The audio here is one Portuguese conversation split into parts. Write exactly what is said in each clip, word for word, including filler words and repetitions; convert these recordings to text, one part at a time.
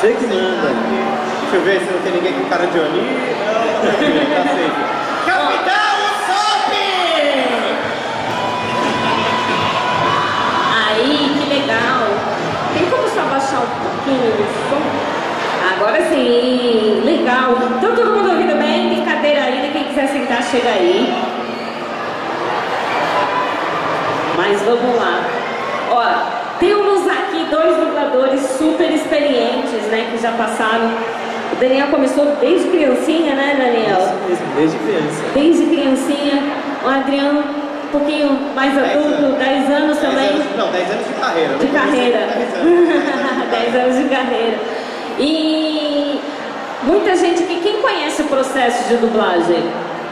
Você que manda. Deixa eu ver se não tem ninguém com cara de Oni. Não, tá safe. Capitão Usopp! Aí, que legal. Tem como só baixar um pouquinho o som? Agora sim, legal. Então todo mundo ouvindo bem? Tem cadeira aí, né? Quem quiser sentar, chega aí. Mas vamos lá. Ó, temos aqui dois dubladores super experientes, né? Que já passaram. O Daniel começou desde criancinha, né, Daniel? Isso mesmo, desde criança. Desde criancinha. O Adriano, um pouquinho mais adulto, dez anos também. Não, dez anos de carreira. De carreira. dez anos de carreira. E muita gente aqui, quem conhece o processo de dublagem?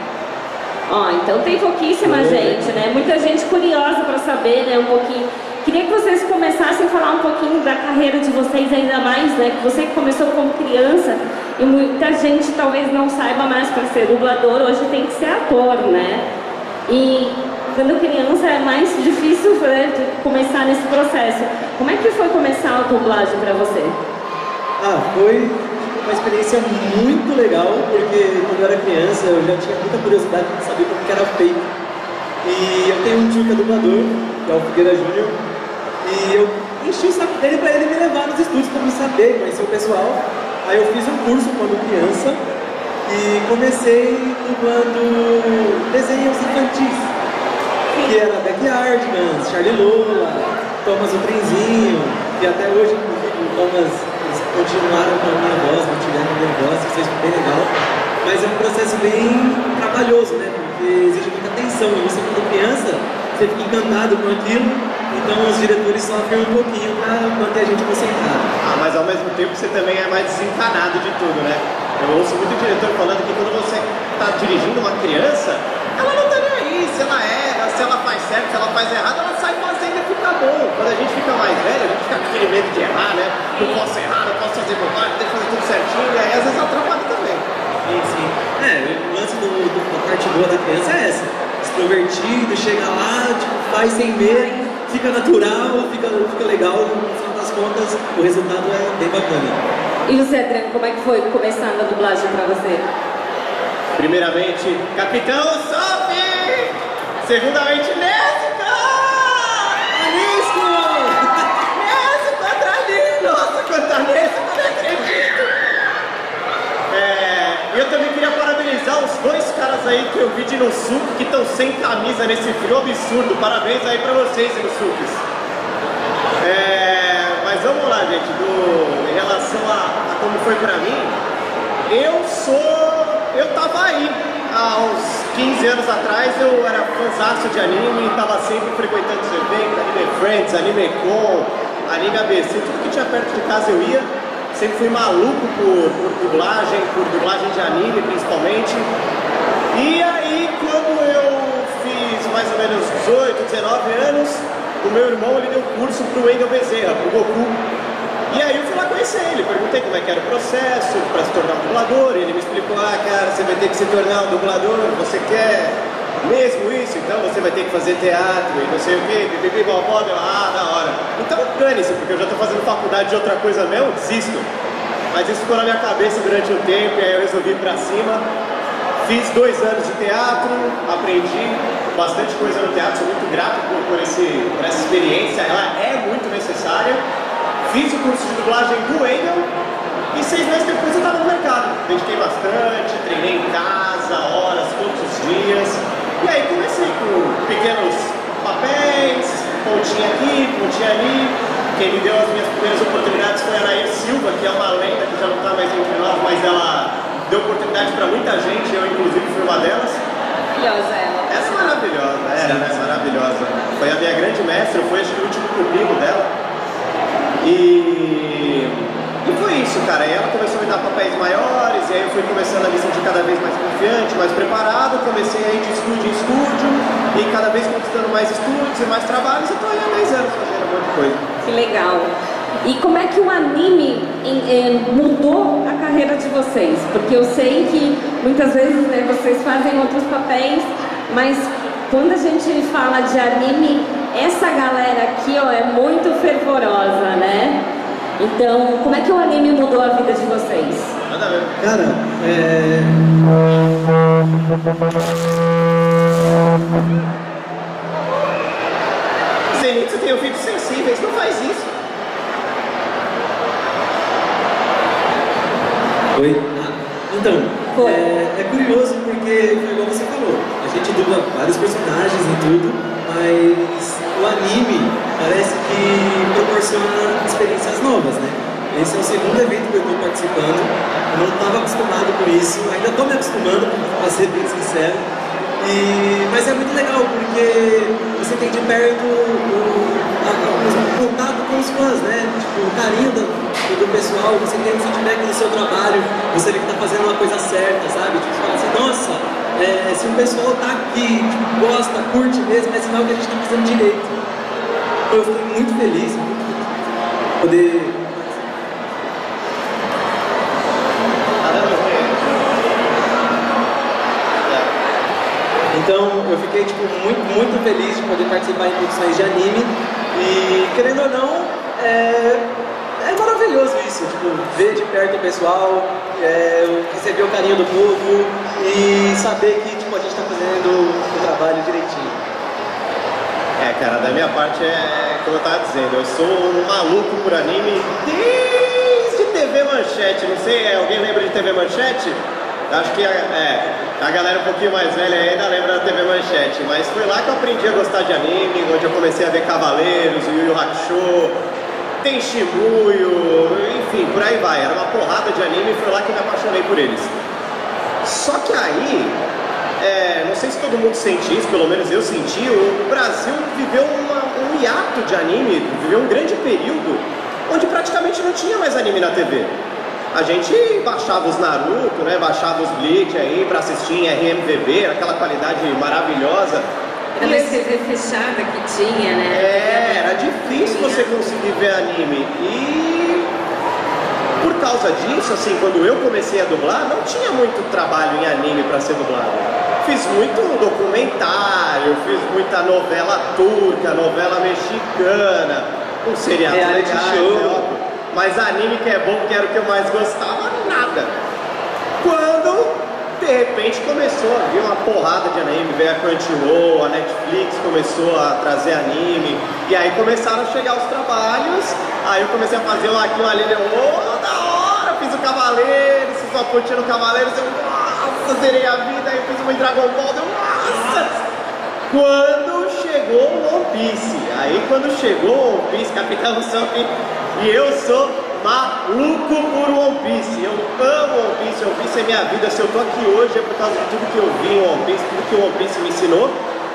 Ó, então tem pouquíssima gente, né? Muita gente curiosa para saber, né, um pouquinho. Queria que vocês começassem a falar um pouquinho da carreira de vocês ainda mais, né? Que você começou como criança e muita gente talvez não saiba mais, para ser dublador hoje tem que ser ator, né? E quando criança é mais difícil, né, de começar nesse processo. Como é que foi começar a dublagem para você? Ah, foi uma experiência muito legal, porque quando eu era criança eu já tinha muita curiosidade de saber como que era feito. E eu tenho um tio que é dublador, que é o Figueira Júnior, e eu enchi o saco dele para ele me levar nos estúdios para me saber, conhecer o pessoal. Aí eu fiz um curso quando criança e comecei dublando desenhos infantis, que era Backyardigans, Charlie Lola, Thomas o Trenzinho, que até hoje, inclusive, o Thomas, eles continuaram com a minha voz, mantiveram a minha voz, isso é bem legal. Mas é um processo bem trabalhoso, né? Porque exige muita atenção. E você, quando criança, você fica encantado com aquilo, então os diretores sofrem um pouquinho para manter a gente concentrado. Ah, mas ao mesmo tempo você também é mais desencanado de tudo, né? Eu ouço muito diretor falando que quando você está dirigindo uma criança, ela não tá nem aí, se ela erra, se ela faz certo, se ela faz errado, ela sai fazendo e fica bom. Quando a gente fica mais velho, a gente fica com aquele medo de errar, né? Não posso errar, não posso fazer bobagem, tem que fazer tudo certinho, e aí às vezes atrapalha também. Sim, sim. É, o lance do, do, da parte boa da criança é essa. Extrovertido, chega lá, tipo, faz sem medo, fica natural, fica, fica legal, no final das contas o resultado é bem bacana. E você, Adriano, como é que foi começar a dublagem pra você? Primeiramente, Capitão Usopp! Segundamente, Nesca! Anisco! Nesca, Adralino! Nossa, quanta Nesca, não acredito! É, eu também queria parabenizar os dois caras aí que eu vi de Inosuke que estão sem camisa nesse frio absurdo. Parabéns aí pra vocês, Inosukes. É, mas vamos lá, gente, do, em relação a, a como foi pra mim, eu sou... eu tava aí, há uns quinze anos atrás, eu era fãzaço de anime e tava sempre frequentando os eventos, Anime Friends, Anime Con, Anime A B C, tudo que tinha perto de casa eu ia. Sempre fui maluco por, por dublagem, por dublagem de anime principalmente. E aí, quando eu fiz mais ou menos dezoito, dezenove anos, o meu irmão ele deu curso pro Wendel Bezerra, pro Goku. E aí eu fui lá conhecer ele, perguntei como é que era o processo para se tornar um dublador, e ele me explicou, ah cara, você vai ter que se tornar um dublador, você quer mesmo isso? Então você vai ter que fazer teatro e não sei o que, pipipi, bobó, ah, da hora. Então dane-se, porque eu já tô fazendo faculdade de outra coisa mesmo, desisto. Mas isso ficou na minha cabeça durante um tempo, e aí eu resolvi ir pra cima. Fiz dois anos de teatro, aprendi bastante coisa no teatro, sou muito grato por, por, esse, por essa experiência, ela é muito necessária. Fiz o curso de dublagem do Wendel e seis meses depois eu estava no mercado. Dediquei bastante, treinei em casa, horas, todos os dias. E aí comecei com pequenos papéis, pontinha aqui, pontinha ali. Quem me deu as minhas primeiras oportunidades foi a Anaí Silva, que é uma lenda que já não está mais entre nós, mas ela deu oportunidade para muita gente, eu inclusive fui uma delas. Maravilhosa ela. Essa é maravilhosa, era, né? Maravilhosa. Foi a minha grande mestra, eu fui acho que o último pupilo dela. E... e foi isso, cara. E ela começou a me dar papéis maiores, e aí eu fui começando a me sentir cada vez mais confiante, mais preparado. Comecei a ir de estúdio em estúdio, e cada vez conquistando mais estúdios e mais trabalhos. Eu tô aí há dez anos fazendo um monte de coisa. Que legal. E como é que o anime em, eh, mudou a carreira de vocês? Porque eu sei que muitas vezes, né, vocês fazem outros papéis, mas quando a gente fala de anime, essa galera aqui, ó, é muito fervorosa, né? Então, como é que o anime mudou a vida de vocês? Nada a ver. Cara, é... Zenitsu tem ouvidos sensíveis, não faz isso. Oi? Ah, então, Foi. é, é curioso porque, foi igual você falou, a gente dubla vários personagens e tudo, mas o anime parece que proporciona experiências novas, né? Esse é o segundo evento que eu estou participando, eu não estava acostumado com isso, ainda estou me acostumando, para ser bem sincero, e, mas é muito legal porque você tem de perto o, a, o contato com os fãs, né? Tipo, o carinho do, do pessoal, você tem um feedback do seu trabalho, você vê que está fazendo uma coisa certa, sabe? Tipo, você fala assim, nossa, é, se o pessoal tá aqui, tipo, gosta, curte mesmo, é sinal que a gente está fazendo direito. Eu fiquei muito feliz, muito feliz de poder. Então eu fiquei tipo, muito, muito feliz de poder participar em produções de anime e, querendo ou não, é, é maravilhoso isso, tipo, ver de perto o pessoal, é, receber o carinho do povo e saber que tipo, a gente está fazendo o trabalho direitinho. É, cara, da minha parte é como eu tava dizendo, eu sou um maluco por anime desde T V Manchete, não sei, alguém lembra de T V Manchete? Acho que é, a galera um pouquinho mais velha ainda lembra da T V Manchete, mas foi lá que eu aprendi a gostar de anime, onde eu comecei a ver Cavaleiros, Yu Yu Hakusho, Tenshimuyo, enfim, por aí vai. Era uma porrada de anime e foi lá que eu me apaixonei por eles. Só que aí, é, não sei se todo mundo sente isso, pelo menos eu senti, o Brasil viveu uma, um hiato de anime, viveu um grande período onde praticamente não tinha mais anime na T V. A gente baixava os Naruto, né, baixava os Bleach aí pra assistir em R M V B, aquela qualidade maravilhosa. Era uma T V fechada que tinha, né? É, era difícil você conseguir ver anime. E por causa disso, assim, quando eu comecei a dublar, não tinha muito trabalho em anime pra ser dublado. Fiz muito documentário, fiz muita novela turca, novela mexicana, um seriado reality legais, show. é óbvio. Mas anime que é bom, que era o que eu mais gostava, nada. Quando, de repente, começou a vir uma porrada de anime, veio a Crunchyroll, a Netflix começou a trazer anime, e aí começaram a chegar os trabalhos, aí eu comecei a fazer um aqui, um ali, oh, da hora, fiz o Cavaleiros, fiz uma pontinha no Cavaleiros, eu, nossa, zerei a vida, aí fiz uma em Dragon Ball, eu, nossa! Quando chegou o One Piece, aí quando chegou o One Piece, Capitão Usopp, e eu sou maluco por One Piece, eu amo One Piece, One Piece é minha vida, se eu tô aqui hoje é por causa de tudo que eu vi em One Piece, tudo que o One Piece me ensinou.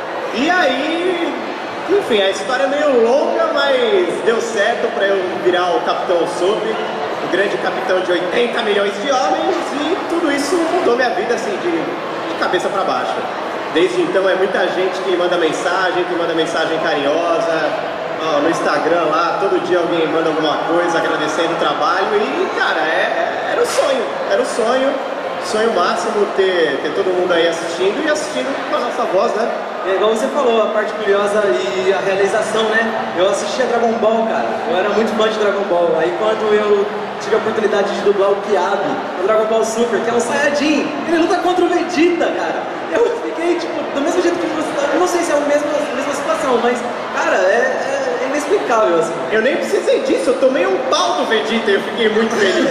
E aí, enfim, a história é meio longa, mas deu certo pra eu virar o Capitão Usopp, o grande capitão de oitenta milhões de homens, e tudo isso mudou minha vida assim, de, de cabeça pra baixo. Desde então é muita gente que manda mensagem, que manda mensagem carinhosa, ó, no Instagram lá, todo dia alguém manda alguma coisa agradecendo o trabalho e, cara, é, é, era o sonho, era o sonho, sonho máximo ter, ter todo mundo aí assistindo e assistindo com a nossa voz, né? É igual você falou, a parte curiosa e a realização, né? Eu assistia Dragon Ball, cara. Eu era muito fã de Dragon Ball. Aí quando eu tive a oportunidade de dublar o Kiabi no Dragon Ball Super, que é um Saiyajin, ele luta contra o Vegeta, cara. Eu fiquei, tipo, do mesmo jeito que você tá. Não sei se é a mesma, a mesma situação, mas, cara, é, é inexplicável, assim. Eu nem precisei disso, eu tomei um pau do Vegeta e eu fiquei muito feliz.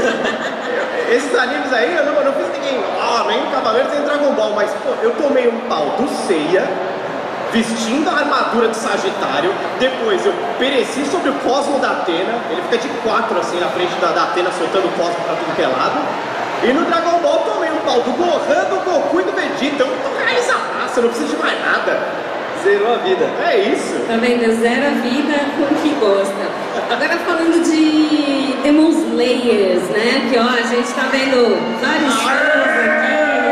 Esses animes aí, eu não, eu não fiz ninguém, ó, oh, nem Cavaleiros nem Dragon Ball, mas, pô, eu tomei um pau do Seiya, vestindo a armadura de Sagitário, depois eu pereci sobre o Cosmo da Atena, ele fica de quatro assim na frente da, da Atena soltando o Cosmo pra tudo que é lado, e no Dragon Ball tomei um pau do Gohan, do Goku e do Vegeta, eu tô raiz a raça, eu não preciso de mais nada. Zerou a vida. É isso. Tá vendo? Zero a vida com o que gosta. Agora falando de Demon Slayers, né? Que ó, a gente tá vendo vários shows aqui.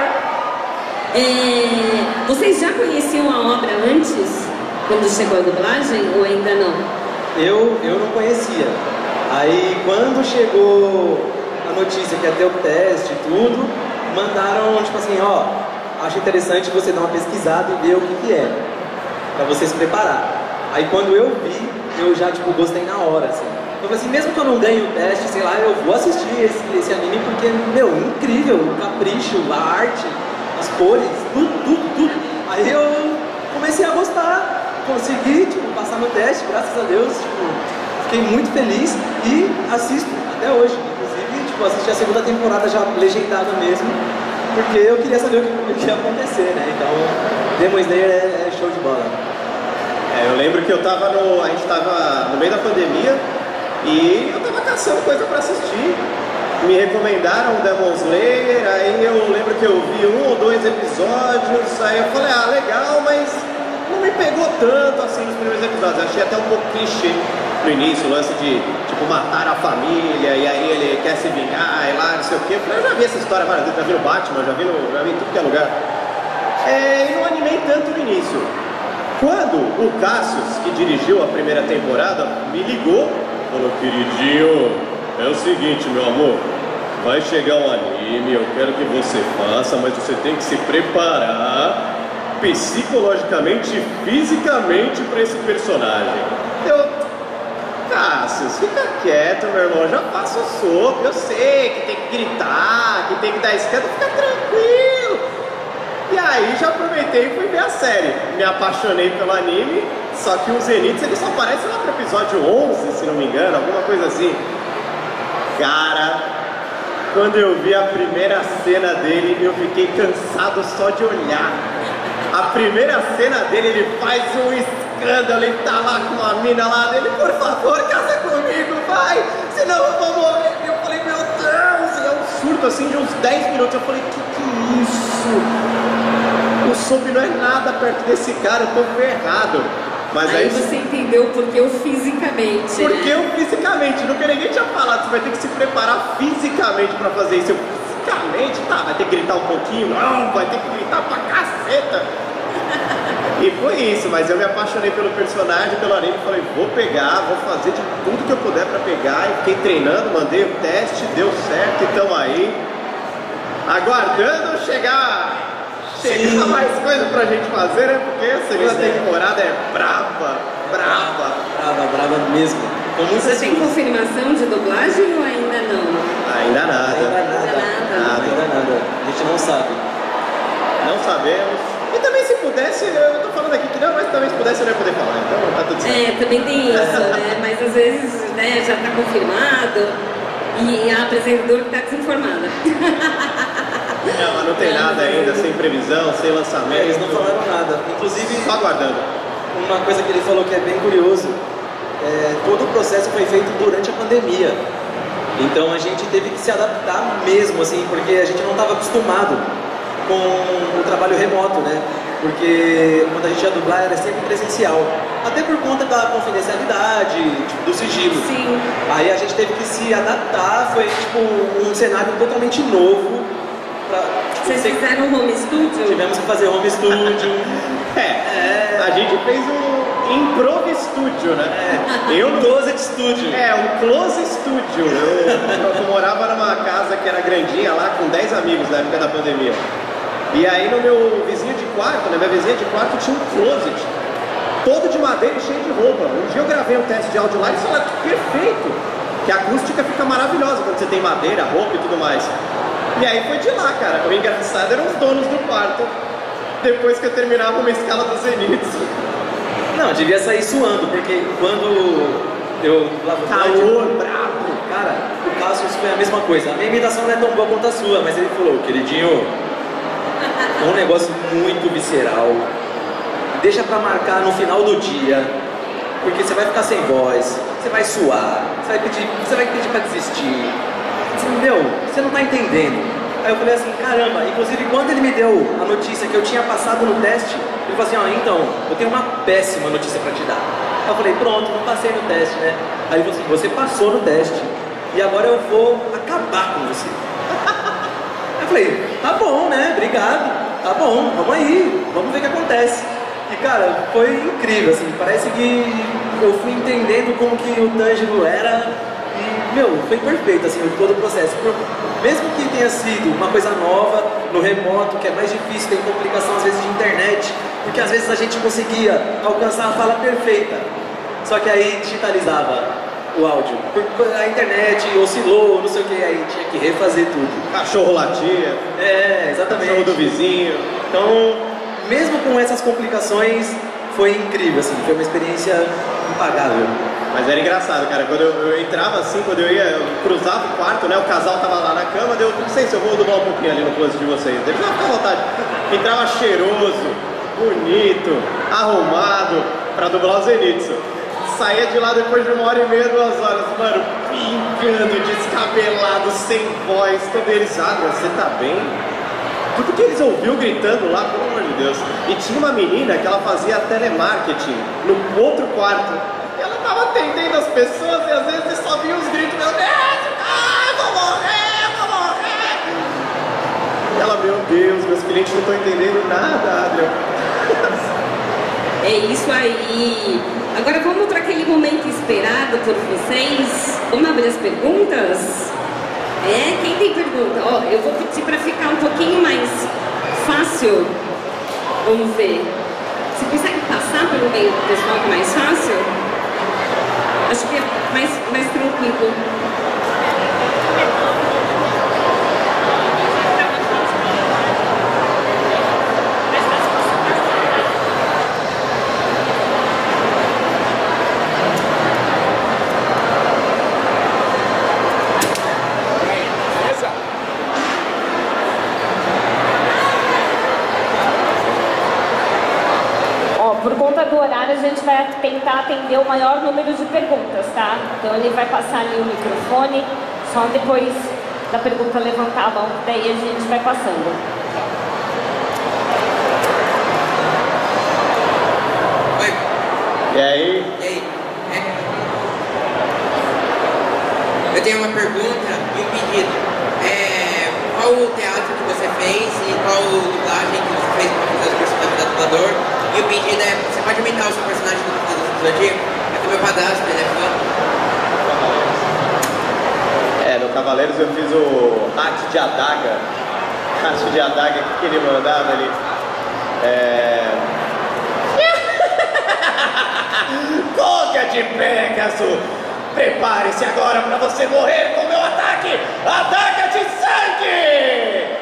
É, vocês já conheciam a obra antes? Quando chegou a dublagem ou ainda não? Eu, eu não conhecia. Aí quando chegou a notícia que ia ter o teste e tudo, mandaram tipo assim, ó, acho interessante você dar uma pesquisada e ver o que que é, pra você se preparar. Aí quando eu vi, eu já tipo gostei na hora, assim. Eu falei assim, mesmo que eu não ganhe o teste, sei lá, eu vou assistir esse, esse anime porque, meu, incrível, o capricho, a arte, as cores, tudo, tudo, tudo. Aí eu comecei a gostar, consegui, tipo, passar no teste, graças a Deus, tipo, fiquei muito feliz e assisto até hoje. Inclusive, tipo, assisti a segunda temporada já legendada mesmo, porque eu queria saber o que, o que ia acontecer, né? Então, Demon Slayer é, é show de bola. É, eu lembro que eu tava no. A gente tava no meio da pandemia e eu tava caçando coisa pra assistir. Me recomendaram o Demon Slayer, aí eu lembro que eu vi um ou dois episódios, aí eu falei, ah, legal, mas não me pegou tanto assim nos primeiros episódios. Eu achei até um pouco clichê no início, o lance de, tipo, matar a família, e aí ele quer se vingar, e lá, não sei o quê. Eu falei, eu já vi essa história várias vezes, já vi no Batman, já vi, no, já vi em tudo que é lugar. É, e não animei tanto no início. Quando o Cassius, que dirigiu a primeira temporada, me ligou, falou, queridinho, é o seguinte, meu amor, vai chegar um anime, eu quero que você faça, mas você tem que se preparar psicologicamente e fisicamente para esse personagem. Eu, Cassius, fica quieto, meu irmão, já faço o soco, eu sei que tem que gritar, que tem que dar escândalo, fica tranquilo. E aí já aproveitei e fui ver a série. Me apaixonei pelo anime, só que o Zenitsu ele só aparece lá pro episódio onze, se não me engano, alguma coisa assim. Cara, quando eu vi a primeira cena dele, eu fiquei cansado só de olhar. A primeira cena dele, ele faz um escândalo, ele tá lá com uma mina lá dele, por favor, casa comigo, vai, senão eu vou morrer. E eu falei, meu Deus, e é um surto assim de uns dez minutos. Eu falei, que que é isso? O Sob não é nada perto desse cara, eu tô ferrado. Mas aí, aí você entendeu porque eu fisicamente. Porque né? eu fisicamente, nunca ninguém tinha falado, você vai ter que se preparar fisicamente pra fazer isso. Eu, fisicamente, tá, vai ter que gritar um pouquinho, não, vai ter que gritar pra caceta. E foi isso, mas eu me apaixonei pelo personagem, pelo anime, falei, vou pegar, vou fazer de tudo que eu puder pra pegar. E fiquei treinando, mandei o teste, deu certo, e tamo aí, aguardando chegar. Chegar mais coisa pra gente fazer, né? Porque a segunda temporada é brava, brava. Brava, brava mesmo. Com você tem confirmação de dublagem ou ainda não? Ainda nada. Ainda nada. nada. Ainda nada. A gente não sabe. Não sabemos. E também se pudesse, eu tô falando aqui que não, mas também se pudesse eu não ia poder falar, então tá tudo certo. É, também tem isso, né? Mas às vezes, né, já tá confirmado e a apresentadora que tá desinformada. Não, mas não tem nada ainda, sem previsão, sem lançamento. É, eles não falaram nada. Inclusive, só aguardando. Uma coisa que ele falou que é bem curioso, é, todo o processo foi feito durante a pandemia. Então a gente teve que se adaptar mesmo, assim, porque a gente não estava acostumado com o trabalho remoto, né? Porque quando a gente ia dublar era sempre presencial. Até por conta da confidencialidade, tipo, do sigilo. Sim. Aí a gente teve que se adaptar, foi tipo um cenário totalmente novo. Pra, tipo, Vocês fizeram um home studio? Tivemos que fazer home studio. é, é, a gente fez um improv studio, né? É, eu um closet studio. É, um close studio. Eu, eu morava numa casa que era grandinha lá, com dez amigos na época da pandemia. E aí no meu vizinho de quarto, na minha vizinha de quarto, tinha um closet todo de madeira e cheio de roupa. Um dia eu gravei um teste de áudio lá e eles falaram, perfeito, que a acústica fica maravilhosa quando você tem madeira, roupa e tudo mais. E aí foi de lá, cara. O engraçado eram os donos do quarto, depois que eu terminava uma escala do Zenitsu. Não, devia sair suando, porque quando eu dublava calor, bravo. Cara, o Cassius foi a mesma coisa. A minha imitação não é tão boa quanto a sua, mas ele falou, queridinho, é um negócio muito visceral. Deixa pra marcar no final do dia, porque você vai ficar sem voz, você vai suar, você vai pedir, você vai pedir pra desistir. Meu, você não tá entendendo. Aí eu falei assim, caramba, inclusive quando ele me deu a notícia que eu tinha passado no teste, ele falou assim, ó, então, eu tenho uma péssima notícia pra te dar. Aí eu falei, pronto, não passei no teste, né? Aí ele falou assim, você passou no teste, e agora eu vou acabar com você. Aí eu falei, tá bom, né, obrigado, tá bom, vamos aí, vamos ver o que acontece. E cara, foi incrível, assim, parece que eu fui entendendo como que o Tanjiro era. E, meu, foi perfeito, assim, todo o processo. Mesmo que tenha sido uma coisa nova, no remoto, que é mais difícil, tem complicação às vezes de internet, porque às vezes a gente conseguia alcançar a fala perfeita, só que aí digitalizava. o áudio. Porque a internet oscilou, não sei o que, aí tinha que refazer tudo. Cachorro latia. É, exatamente. Cachorro do vizinho. Então, mesmo com essas complicações, foi incrível, assim, foi uma experiência impagável. Mas era engraçado, cara, quando eu, eu entrava assim, quando eu ia, eu cruzava o quarto, né, o casal tava lá na cama, daí eu não sei se eu vou dublar um pouquinho ali no close de vocês, daí já fica à vontade. Entrava cheiroso, bonito, arrumado, pra dublar o Zenitsu. Saía de lá depois de uma hora e meia, duas horas, mano, pingando, descabelado, sem voz, todo eles, ah, você tá bem? Tudo que eles ouviram gritando lá, pelo amor de Deus. E tinha uma menina que ela fazia telemarketing no outro quarto. E ela tava atendendo as pessoas e às vezes só vinha os gritos, meu Deus, ai, vou morrer, vou morrer. E ela, meu Deus, meus clientes não estão entendendo nada, Adriano. É isso aí. Agora vamos para aquele momento esperado por vocês. Vamos abrir as perguntas? É, quem tem pergunta? Ó, eu vou pedir para ficar um pouquinho mais fácil. Vamos ver. Você consegue passar pelo meio do pessoal que é mais fácil? Acho que é mais, mais tranquilo. Por conta do horário, a gente vai tentar atender o maior número de perguntas, tá? Então ele vai passar ali o microfone, só depois da pergunta levantar a mão, daí a gente vai passando. Oi. E aí? E aí? É. Eu tenho uma pergunta e um pedido. É, qual o teatro que você fez e qual dublagem que você fez para fazer os personagens da dublador? E o pedido é, você pode imitar o seu personagem do Zodíaco? É do meu padrasto, ele é fã. É, no Cavaleiros eu fiz o Hack de Adaga. Hack de Adaga, o que ele mandava ali? É... Cópia de Pegasus! Prepare-se agora para você morrer com o meu ataque! Adaga de sangue!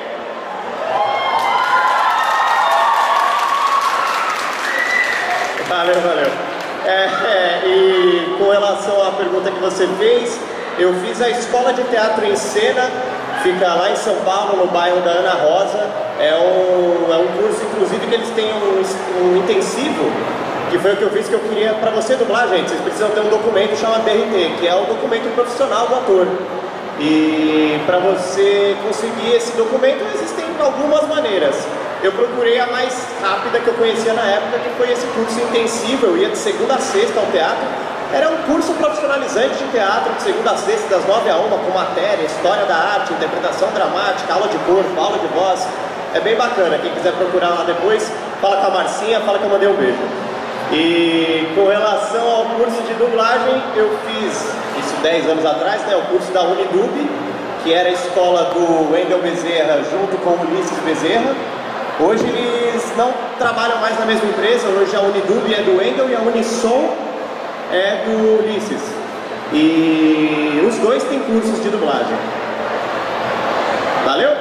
Valeu, valeu. É, é, e com relação à pergunta que você fez, eu fiz a Escola de Teatro em Cena, fica lá em São Paulo, no bairro da Ana Rosa. É um, é um curso, inclusive, que eles têm um, um intensivo, que foi o que eu fiz que eu queria para você dublar, gente. Vocês precisam ter um documento chamado B R T, que é o documento profissional do ator. E para você conseguir esse documento, existem algumas maneiras. Eu procurei a mais rápida que eu conhecia na época, que foi esse curso intensivo. Eu ia de segunda a sexta ao teatro. Era um curso profissionalizante de teatro, de segunda a sexta, das nove a uma, com matéria, história da arte, interpretação dramática, aula de corpo, aula de voz. É bem bacana. Quem quiser procurar lá depois, fala com a Marcinha, fala que eu mandei um beijo. E com relação ao curso de dublagem, eu fiz isso dez anos atrás, né? O curso da Unidub, que era a escola do Wendel Bezerra junto com o Ulisses Bezerra. Hoje eles não trabalham mais na mesma empresa, hoje a Unidub é do Wendel e a Unisson é do Ulisses. E os dois têm cursos de dublagem. Valeu?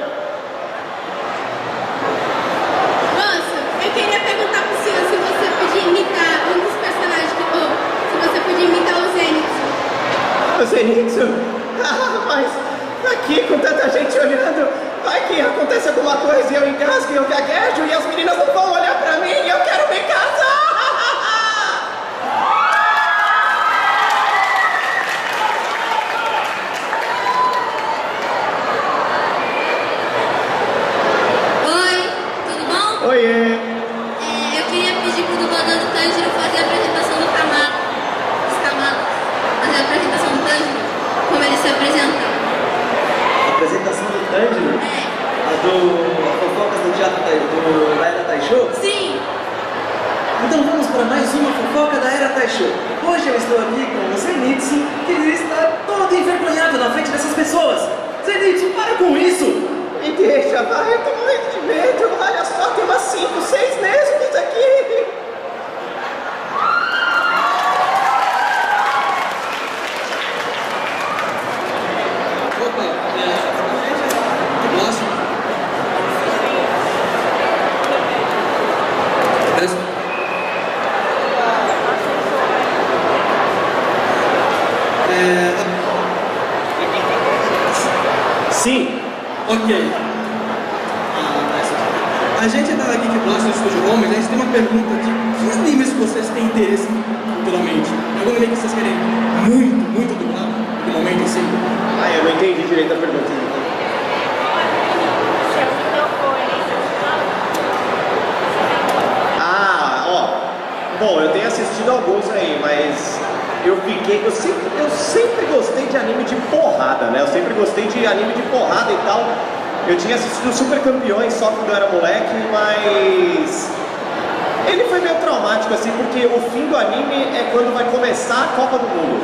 Moça, eu queria perguntar pro senhor se você podia imitar um dos personagens que... Ou se você podia imitar o Zenitsu. O Zenitsu? Ah, mas aqui com tanta gente olhando... Vai que acontece alguma coisa e eu engasgo e eu gaguejo e as meninas não vão olhar pra mim e eu quero me casar! Oi, tudo bom? Oiê! É, eu queria pedir pro dublador do Tanjiro fazer a apresentação do Camaro. Dos Camaros. Fazer a apresentação do Tanjiro. Como ele se apresenta. A apresentação do Tanjiro? É. A do a fofocas do teatro Tai- do, da Era Taisho? Sim. Então vamos para mais uma fofoca da Era Taisho. Hoje eu estou aqui com o Zenitsu, que está todo envergonhado na frente dessas pessoas. Zenitsu, para com isso! Me deixa, vai, eu tô morrendo de medo. Olha só, tem umas cinco, seis nesbis aqui. A gente é da Geek Blast do Estúdio Home, a gente tem uma pergunta de que animes vocês têm interesse futuramente? Algum anime que vocês querem muito, muito dublar no momento assim? Ah, eu não entendi direito a pergunta. Ah, ó. Bom, eu tenho assistido alguns aí, mas eu fiquei. Eu sempre, eu sempre gostei de anime de porrada, né? Eu sempre gostei de anime de porrada e tal. Eu tinha assistido Super Campeões só quando eu era moleque, mas ele foi meio traumático assim, porque o fim do anime é quando vai começar a Copa do Mundo.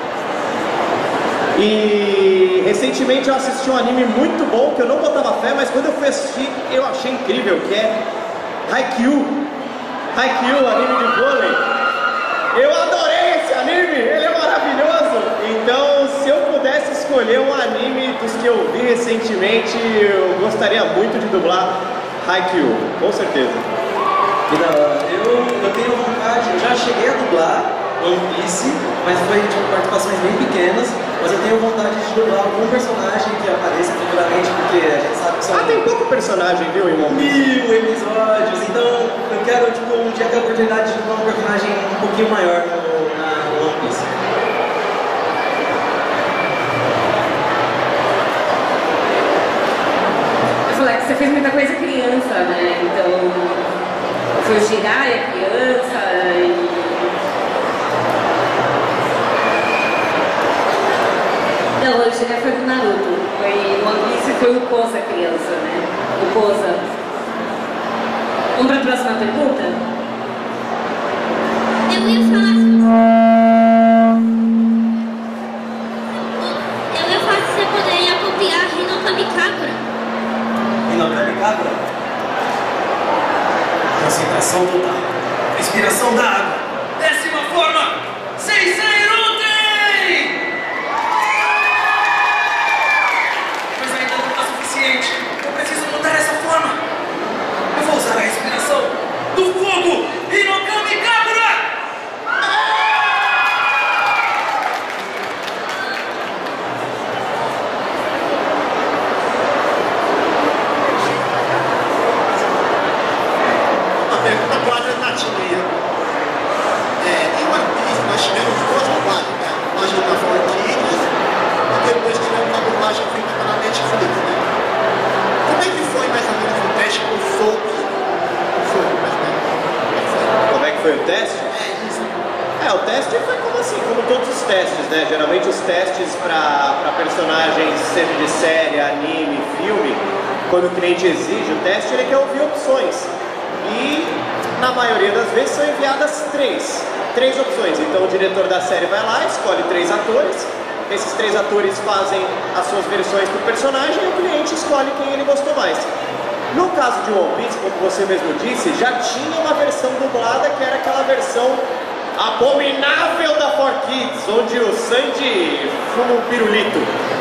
E recentemente eu assisti um anime muito bom que eu não botava fé, mas quando eu fui assistir eu achei incrível, que é Haikyuu. Haikyuu, anime de vôlei. Eu adorei esse anime, ele é maravilhoso. Então, se eu pudesse escolher um anime dos que eu vi recentemente, eu gostaria muito de dublar Haikyuu, com certeza. Que da hora. Eu, eu tenho vontade, eu já cheguei a dublar One Piece, mas foi tipo participações bem pequenas, mas eu tenho vontade de dublar algum personagem que apareça futuramente, porque a gente sabe que são Ah, tem pouco personagem, viu, irmão? mil episódios, então eu quero tipo um dia ter a oportunidade de dublar um personagem um pouquinho maior no, na One Piece. Eu falei que você fez muita coisa criança, né? Então, foi o Jiraiya criança e... Não, o Jiraiya foi do Naruto. Foi, o One Piece foi o Koza criança, né? O Koza. Vamos para a próxima pergunta? Eu ia falar Eu ia falar que você poderia copiar Hinokami Kakura. Hinokami Kakura? Concentração total. Respiração da água. Décima forma. Seisei Ruten! Mas ainda não está suficiente. Eu preciso mudar essa forma. Eu vou usar a respiração do fogo. Hinokami Kakura! Foi o teste? É, o teste foi como assim, como todos os testes, né? Geralmente os testes para personagens, seja de série, anime, filme, quando o cliente exige o teste, ele quer ouvir opções. E na maioria das vezes são enviadas três, três opções. Então o diretor da série vai lá, escolhe três atores, esses três atores fazem as suas versões do personagem e o cliente escolhe quem ele gostou mais. No caso de One Piece, como você mesmo disse, já tinha uma versão dublada que era aquela versão abominável da four Kids, onde o Sandy fuma um pirulito.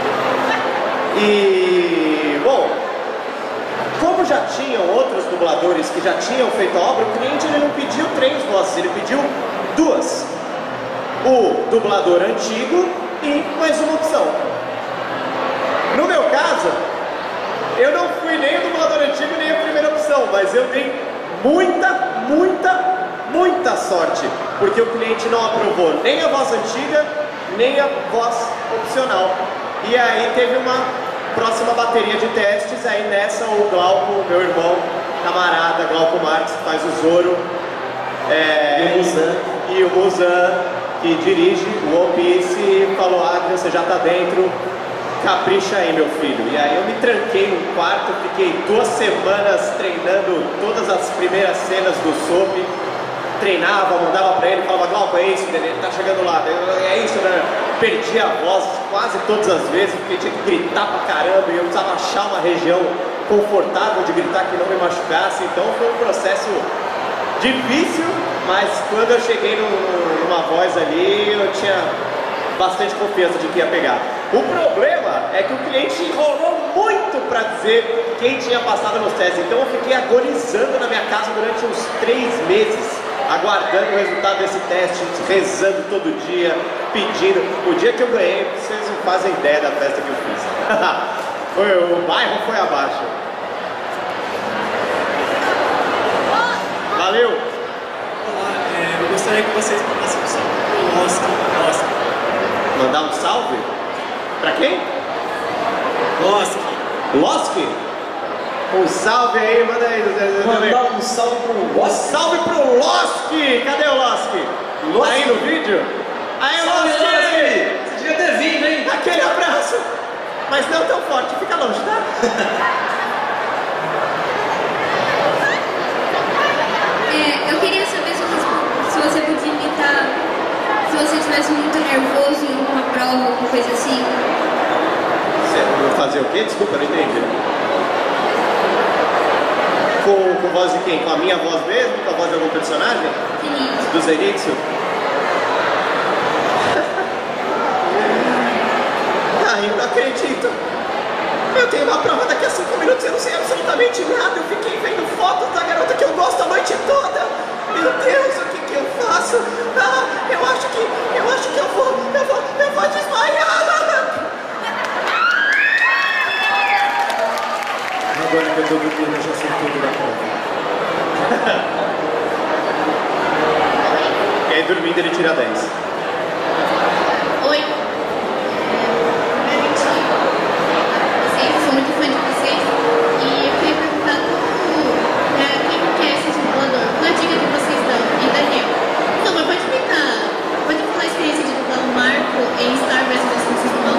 E, bom, como já tinham outros dubladores que já tinham feito a obra, o cliente ele não pediu três vozes, ele pediu duas. O dublador antigo e mais uma opção. No meu caso, eu não fui nem o dublador antigo nem a primeira opção, mas eu dei muita, muita, muita sorte, porque o cliente não aprovou nem a voz antiga, nem a voz opcional. E aí teve uma próxima bateria de testes, aí nessa o Glauco, meu irmão, camarada, Glauco Marques, que faz o Zoro, é, e o Muzan, e o Muzan, que dirige o One Piece, falou: Adrian, você já tá dentro, capricha aí, meu filho. E aí eu me tranquei no quarto, fiquei duas semanas treinando todas as primeiras cenas do soap. Treinava, mandava pra ele, falava: Glauco, é isso, ele tá chegando lá, é isso, né? Perdi a voz quase todas as vezes, porque tinha que gritar pra caramba e eu precisava achar uma região confortável de gritar que não me machucasse. Então foi um processo difícil, mas quando eu cheguei no, numa voz ali, eu tinha bastante confiança de que ia pegar. O problema é que o cliente enrolou muito para dizer quem tinha passado nos testes, então eu fiquei agonizando na minha casa durante uns três meses, aguardando o resultado desse teste, rezando todo dia, pedindo. O dia que eu ganhei, vocês não fazem ideia da festa que eu fiz. Foi, o bairro foi abaixo. vocês para uma solução. Nossa, nossa. Mandar um salve? Pra quem? Nossa. Losk? Um salve aí, manda aí. Mandar um salve pro Um Losk. salve pro Losk! Cadê o Losk? Losk. Aí no vídeo? Aí, Salve, Losk! Losk! Você devia ter vindo, hein? Aquele abraço! Mas não tão forte, fica longe, tá? É, eu queria saber se você, se você podia imitar, se você estivesse muito nervoso em alguma prova, alguma coisa assim. Você fazer o quê? Desculpa, não entendi. Com, com voz de quem? Com a minha voz mesmo? Com a voz de algum personagem? Zenitsu. Do Zenitsu? Ai, eu não acredito. Eu tenho uma prova daqui a cinco minutos, eu não sei absolutamente nada. Eu fiquei vendo fotos da garota que eu gosto a noite toda. Meu Deus, o que que eu faço? Ah, eu acho que, eu acho que eu vou, eu vou, eu vou desmaiar. Agora que eu tô dormindo, eu já sei tudo da prova. E aí, dormindo, ele tira dez. Oi. Primeiramente, vocês, sou muito fã de vocês e eu queria perguntar como, pra quem não quer ser dublador, qual a dica que vocês dão? E Daniel, por favor, pode explicar, pode falar a experiência de dublar o Marco em Star Wars As Forças do Mal?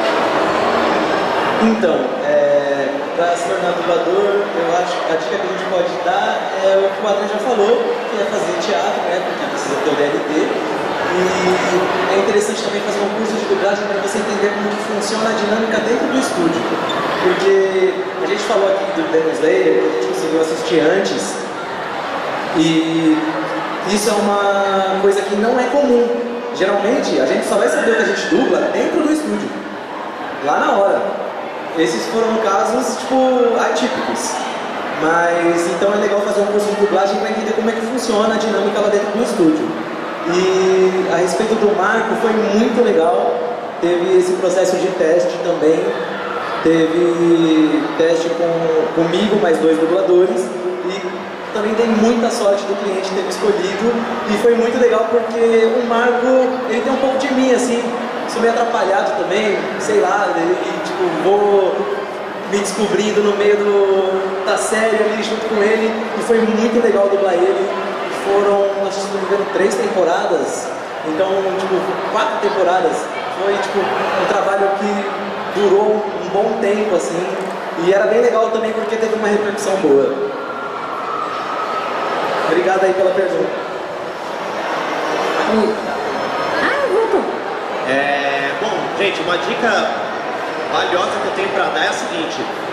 Então, é, para se tornar dublador, eu acho que a dica que a gente pode dar é o que o Adriano já falou, que é fazer teatro, né? Porque precisa ter o D L T. E é interessante também fazer um curso de dublagem para você entender como que funciona a dinâmica dentro do estúdio. Porque a gente falou aqui do Demon Slayer, que a gente conseguiu assistir antes, e isso é uma coisa que não é comum. Geralmente, a gente só vai saber o que a gente dubla dentro do estúdio, lá na hora. Esses foram casos, tipo, atípicos. Mas, então é legal fazer um curso de dublagem para entender como é que funciona a dinâmica lá dentro do estúdio. E a respeito do Marco, foi muito legal. Teve esse processo de teste também. Teve teste com, comigo, mais dois dubladores. E também dei muita sorte do cliente ter me escolhido. E foi muito legal porque o Marco, ele tem um pouco de mim, assim. Sou meio atrapalhado também, sei lá, e tipo, vou me descobrindo no meio do, da série ali junto com ele, e foi muito legal dublar ele. Foram, acho que se não me engano, três temporadas, então, tipo, quatro temporadas. Foi, tipo, um trabalho que durou um bom tempo, assim, e era bem legal também porque teve uma repercussão boa. Obrigado aí pela pergunta. Ah, voltou. É, bom, gente, uma dica valiosa que eu tenho pra dar é a seguinte: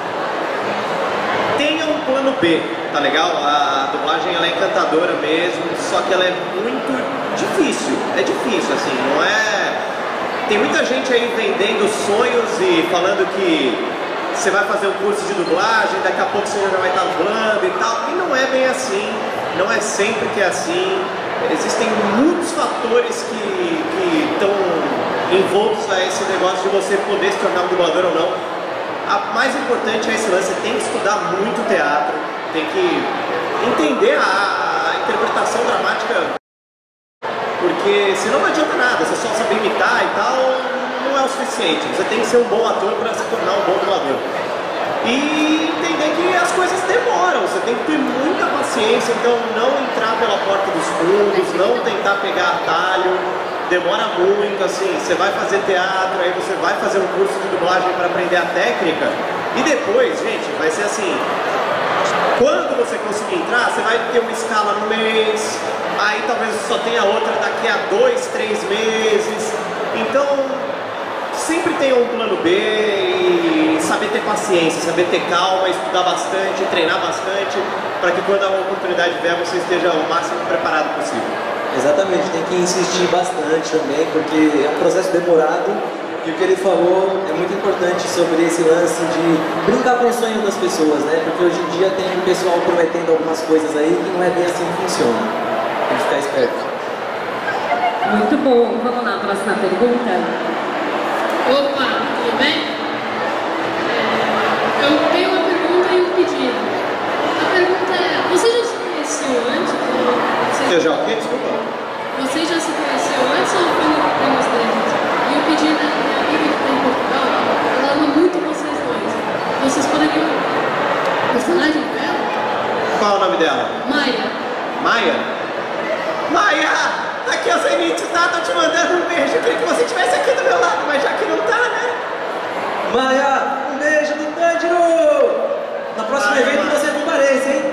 tenha um plano B, tá legal? A dublagem ela é encantadora mesmo, só que ela é muito difícil, é difícil, assim, não é... Tem muita gente aí vendendo sonhos e falando que você vai fazer um curso de dublagem, daqui a pouco você já vai estar dublando e tal, e não é bem assim, não é sempre que é assim. Existem muitos fatores que estão envoltos a esse negócio de você poder se tornar um dublador ou não. A mais importante é esse lance: você tem que estudar muito teatro, tem que entender a, a interpretação dramática, porque senão não adianta nada, você só saber imitar e tal, não é o suficiente. Você tem que ser um bom ator para se tornar um bom dublador. E entender que as coisas demoram, você tem que ter muita paciência, então não entrar pela porta dos fundos, não tentar pegar atalho, demora muito, assim, você vai fazer teatro, aí você vai fazer um curso de dublagem para aprender a técnica, e depois, gente, vai ser assim, quando você conseguir entrar, você vai ter uma escala no mês, aí talvez você só tenha outra daqui a dois, três meses, então... sempre tenha um plano B e saber ter paciência, saber ter calma, estudar bastante, treinar bastante, para que quando a oportunidade vier você esteja o máximo preparado possível. Exatamente, tem que insistir bastante também, porque é um processo demorado, e o que ele falou é muito importante sobre esse lance de brincar com o sonho das pessoas, né? Porque hoje em dia tem o pessoal prometendo algumas coisas aí que não é bem assim que funciona. Tem que ficar esperto. Muito bom. Vamos lá, próxima pergunta. Opa, tudo bem? É, eu tenho uma pergunta e um pedido. A pergunta é, você já se conheceu antes? Você já o quê? Desculpa. Vocês já se conheceram antes ou foi no Prêmios Dentes? E eu pedi na minha amiga que está em Portugal, ela ama muito vocês dois. Vocês poderiam... personagem dela? Qual é o nome dela? Maia. Maia? Maia! Aqui é o Zenith, tá? Tô te mandando um beijo. Eu queria que você estivesse aqui do meu lado, mas já que não tá, né? Maia, um beijo do Tanjiro! Na próxima Maia, evento Maia. você compareça, hein?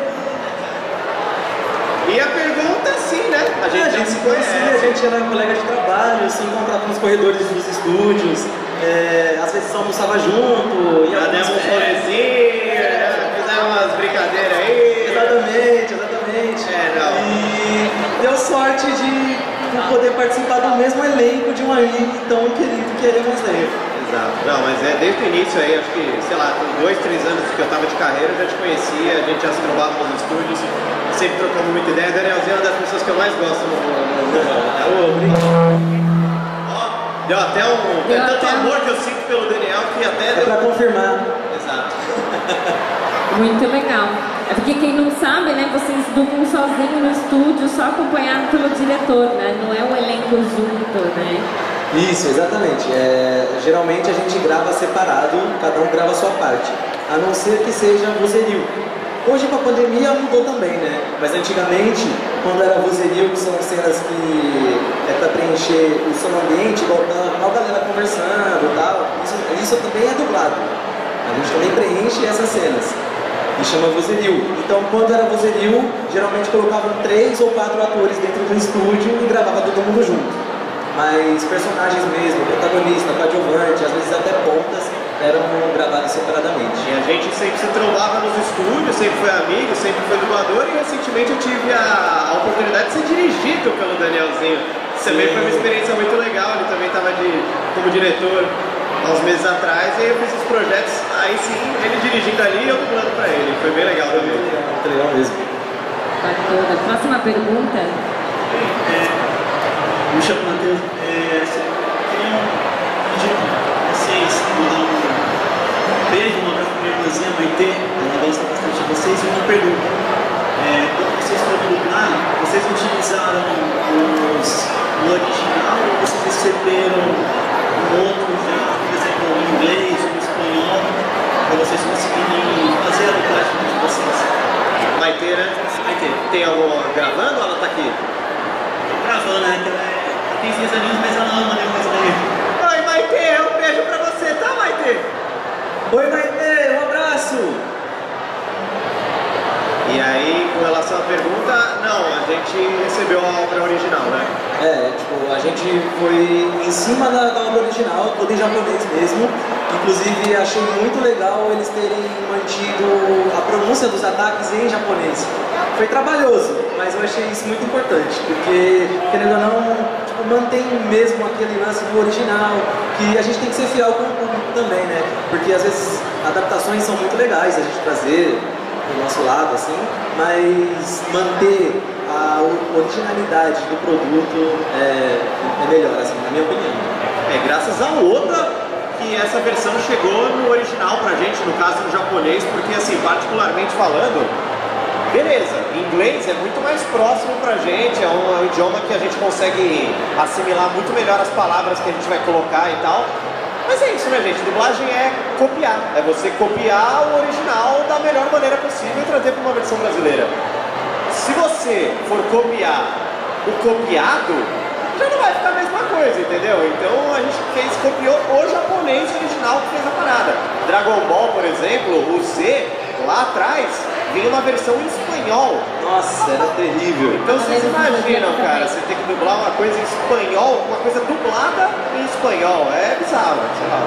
E a pergunta, sim, né? A gente, a gente se conhecia, a gente era colega de trabalho, se encontrava nos corredores dos estúdios, é, às vezes almoçava junto, ia Já demos um rolezinho, já fizemos umas brincadeiras aí. Exatamente, exatamente. É, não. E deu sorte de poder participar do mesmo elenco de um anime tão querido que é Demon Slayer. Exato. Não, mas é desde o início aí, acho que, sei lá, com dois, três anos que eu tava de carreira, eu já te conhecia, a gente já se trovava nos estúdios, sempre trocamos muita ideia. Danielzinho é uma das pessoas que eu mais gosto no Ó, deu até um. Tem Deu tanto até um- amor que eu sinto pelo Daniel que até É deu. pra confirmar. Exato. Muito legal. É porque quem não sabe, né, vocês dublam sozinho no estúdio, só acompanhado pelo diretor, né? Não é um elenco junto, né? Isso, exatamente. É, geralmente a gente grava separado, cada um grava a sua parte, a não ser que seja vozerio. Hoje com a pandemia mudou também, né? Mas antigamente, quando era vozerio, que são cenas que é para preencher o som ambiente, igual a galera conversando e tal, isso, isso também é dublado. A gente também preenche essas cenas e chama vozerio. Então, quando era vozerio, geralmente colocavam três ou quatro atores dentro do estúdio e gravava todo mundo junto. Mas personagens mesmo, protagonista, coadjuvante, às vezes até pontas, eram gravados separadamente. E a gente sempre se trombava nos estúdios, sempre foi amigo, sempre foi dublador, e recentemente eu tive a, a oportunidade de ser dirigido pelo Danielzinho. Isso também foi uma experiência muito legal, ele também estava como diretor há uns meses atrás, e eu fiz os projetos, aí sim, ele dirigindo ali e eu dublando pra ele. Foi bem legal também. Muito legal mesmo. Bacana. Próxima pergunta. Me chamo Matheus. É, queria pedir para vocês mandar um beijo, um abraço para minha irmãzinha Maitê, ela gosta bastante de vocês, e uma pergunta. É, quando vocês foram dublar, vocês utilizaram os, o original ou vocês receberam um outro já, por exemplo, em inglês ou em espanhol, para vocês conseguirem fazer a dublagem de vocês? Maitê, né? Maitê. Tem alguma gravando ou ela tá aqui? Gravando, né? Que ela é, tem seis aninhos, mas ela ama Demon Slayer. Oi, Maitê, um beijo pra você, tá, Maitê? Oi, Maitê, um abraço! E aí, com relação à pergunta, não, a gente recebeu a obra original, né? É, tipo, a gente foi em cima da, da obra original, tudo em japonês mesmo. Inclusive, achei muito legal eles terem mantido a pronúncia dos ataques em japonês. Foi trabalhoso, mas eu achei isso muito importante, porque, querendo ou não, tipo, mantém mesmo aquele lance do original, que a gente tem que ser fiel com o público também, né? Porque, às vezes, adaptações são muito legais a gente trazer do nosso lado, assim, mas manter a originalidade do produto é, é melhor, assim, na minha opinião. É graças a Oda que essa versão chegou no original pra gente, no caso no japonês, porque assim, particularmente falando, beleza, inglês é muito mais próximo pra gente, é um, é um idioma que a gente consegue assimilar muito melhor as palavras que a gente vai colocar e tal. Mas é isso, né, gente? Dublagem é copiar. É você copiar o original da melhor maneira possível e trazer para uma versão brasileira. Se você for copiar o copiado, já não vai ficar a mesma coisa, entendeu? Então a gente fez, copiou o japonês original que fez a parada. Dragon Ball, por exemplo, o Z, lá atrás, vinha uma versão em espanhol. Nossa, era terrível. Então vocês imaginam, cara, você tem que dublar uma coisa em espanhol, uma coisa dublada em espanhol. É bizarro, sei lá.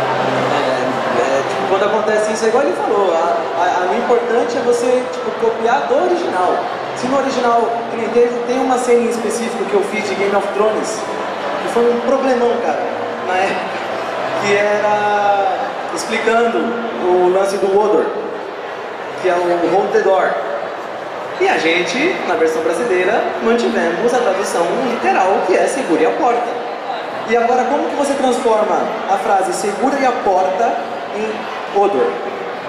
É, é, tipo, quando acontece isso, é igual ele falou, a, a, a, o importante é você tipo, copiar do original. Se no original, tem, tem uma cena em específico que eu fiz de Game of Thrones, que foi um problemão, cara, na época, que era explicando o lance do Odor, que é o Hold the Door. E a gente, na versão brasileira, mantivemos a tradução literal, que é segure a porta. E agora, como que você transforma a frase segure a porta em odor?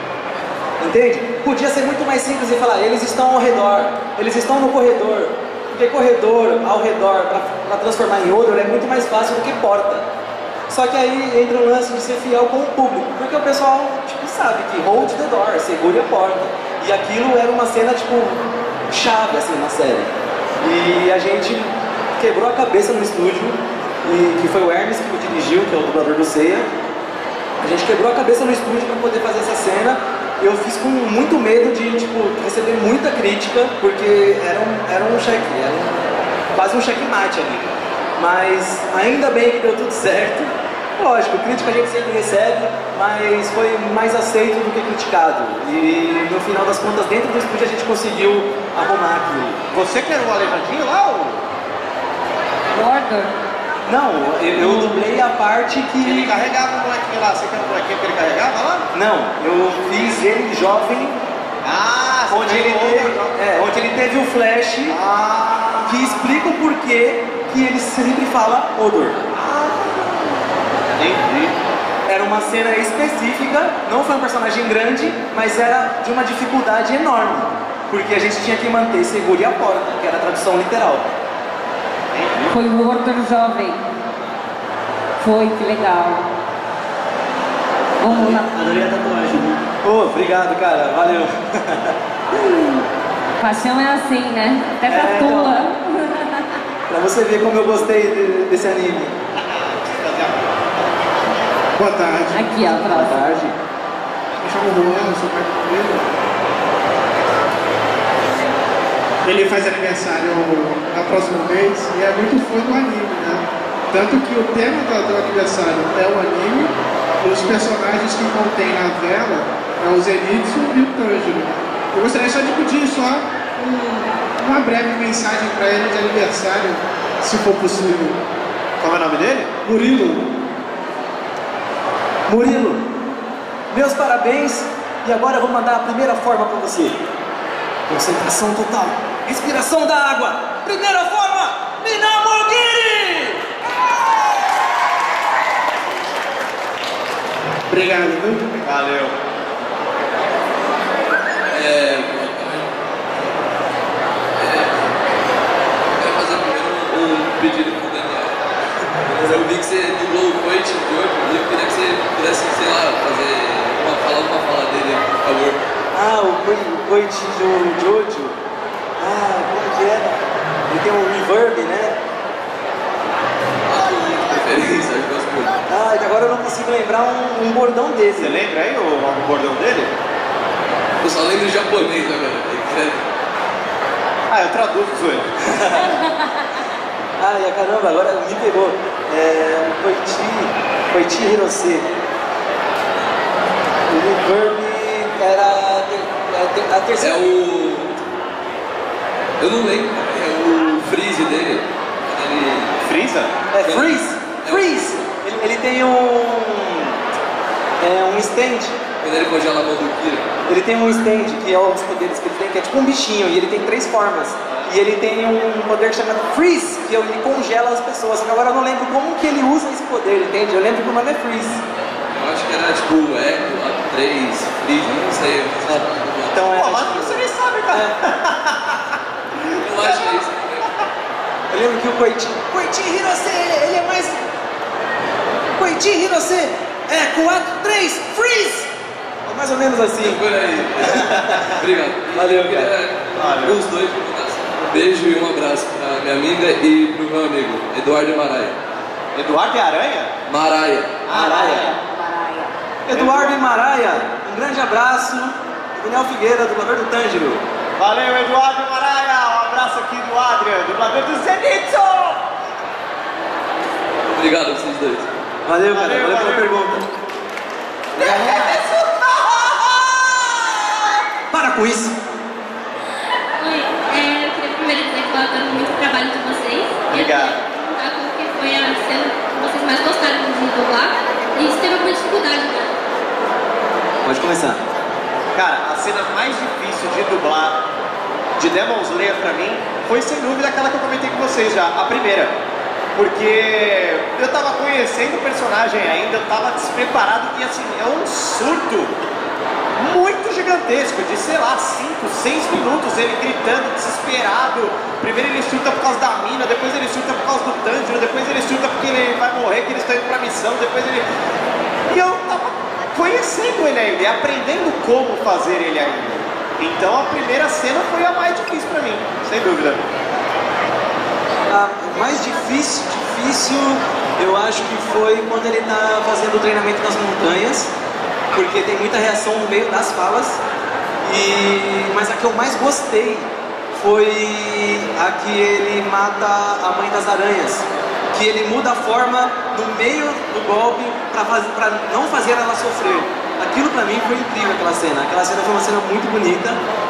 Entende? Podia ser muito mais simples e falar, eles estão ao redor, eles estão no corredor. Porque corredor ao redor, para transformar em odor, é muito mais fácil do que porta. Só que aí entra o lance de ser fiel com o público, porque o pessoal tipo, sabe que hold the door, segure a porta. E aquilo era uma cena tipo chave assim na série. E a gente quebrou a cabeça no estúdio, e que foi o Hermes que me dirigiu, que é o dublador do Seiya. A gente quebrou a cabeça no estúdio para poder fazer essa cena. Eu fiz com muito medo de tipo, receber muita crítica, porque era um, era um cheque, era um, quase um checkmate ali. Mas ainda bem que deu tudo certo. Lógico, crítica a gente sempre recebe, mas foi mais aceito do que criticado. E no final das contas, dentro do estúdio a gente conseguiu arrumar aquilo. Você que era o aleijadinho lá, ou? Order. Não, eu, eu dublei a parte que... Ele carregava o molequinho lá, você que era o molequinho que ele carregava lá? Não, eu fiz ele jovem, Ah, você onde ele, pegou teve, o- é, onde ele teve o flash, Ah, que explica o porquê que ele sempre fala odor. entendi. Era uma cena específica, não foi um personagem grande, mas era de uma dificuldade enorme, porque a gente tinha que manter segure a porta, que era a tradução literal. Foi o Order jovem. Foi, que legal. Vamos lá. Adorei a tatuagem, né? Oh, obrigado, cara, valeu. Paixão é assim, né? Até É, tatua. Pra você ver como eu gostei de- desse anime. Boa tarde. Aqui, ó, Boa próximo. tarde. Me chamo Juan, eu sou pai do Pedro. Ele faz aniversário na próxima mês e é muito fã do anime, né? Tanto que o tema do, do aniversário é o anime e os personagens que contém na vela é o Zenitsu e o Tanjiro. Eu gostaria só de pedir só um- uma breve mensagem para ele de aniversário, se for possível. Qual é o nome dele? Murilo. Murilo, meus parabéns, e agora eu vou mandar a primeira forma pra você. Concentração total, respiração da água. Primeira forma, Minamogiri! Obrigado, viu? Valeu. É, quero fazer primeiro um pedido pro Daniel. Eu vi que você dublou o Coit de hoje e eu queria que você pudesse, sei lá, fazer uma fala, uma fala dele, por favor. Ah, o Koi- o Koichi do Jojo. Ah, como que é? Ele tem um reverb, né? Acho muito preferência, acho que gosto muito. Ah, e agora eu não consigo lembrar um, um bordão Você desse. lembra aí o, o bordão dele? Eu só lembro japonês agora. Ah, eu traduzo, zoeira. Ai, caramba, agora me pegou. É, o Koichi, Koichi Hirose. O reverb era a, ter- a ter- a É terceira. o. Eu não lembro, é o freeze dele. Ele. Freeza? É Freeze! Freeze! Ele, ele tem um. É um stand. Quando ele congela a mão do Kira. Ele tem um stand, que é os poderes que ele tem, que é tipo um bichinho, e ele tem três formas. E ele tem um poder chamado Freeze, que ele congela as pessoas. Só que agora eu não lembro como que ele usa esse poder, entende? Eu lembro que o nome é Freeze. Eu acho que era tipo o Echo, lá três, freeze, não sei. Sabe? Então é. Pô, mas você nem sabe, cara. Eu acho que é isso. Eu lembro que o Koichi. Koichi Hirose, ele, ele é mais. Koichi Hirose! É, quatro, três, Freeze! É mais ou menos assim. Por aí. Obrigado. Valeu, Eu queria cara. Valeu. os dois que mandassem um beijo e um abraço pra minha amiga e pro meu amigo, Eduardo Maraia. Eduardo e Aranha? Maraia. Maraia. Eduardo e Maraia, um grande abraço. Daniel Figueira, dublador do Tanjiro. Valeu, Eduardo e Maraia. Um abraço aqui do Adrian, dublador do Zenitsu. Obrigado a vocês dois. Valeu, cara. Valeu, Valeu, pela valeu. pergunta. Para com isso. Oi, é, eu queria primeiro dizer que eu adoro muito o trabalho de vocês. Obrigado. Eu queria perguntar qual que foi a cena que vocês mais gostaram de dublar e se teve alguma dificuldade, né? Pode começar. Cara, a cena mais difícil de dublar de Demon Slayer pra mim foi sem dúvida aquela que eu comentei com vocês já, a primeira. Porque eu tava conhecendo o personagem ainda, eu tava despreparado e assim, é um surto muito gigantesco, de sei lá, cinco, seis minutos, ele gritando, desesperado. Primeiro ele surta por causa da mina, depois ele surta por causa do Tanjiro, depois ele surta porque ele vai morrer, que eles estão indo pra missão, depois ele... E eu tava conhecendo ele ainda, e aprendendo como fazer ele ainda. Então a primeira cena foi a mais difícil pra mim, sem dúvida. A mais difícil, difícil, eu acho que foi quando ele tá fazendo o treinamento nas montanhas, porque tem muita reação no meio das falas, e... mas a que eu mais gostei foi a que ele mata a mãe das aranhas, que ele muda a forma no meio do golpe para não fazer ela sofrer. Aquilo pra mim foi incrível, aquela cena. Aquela cena foi uma cena muito bonita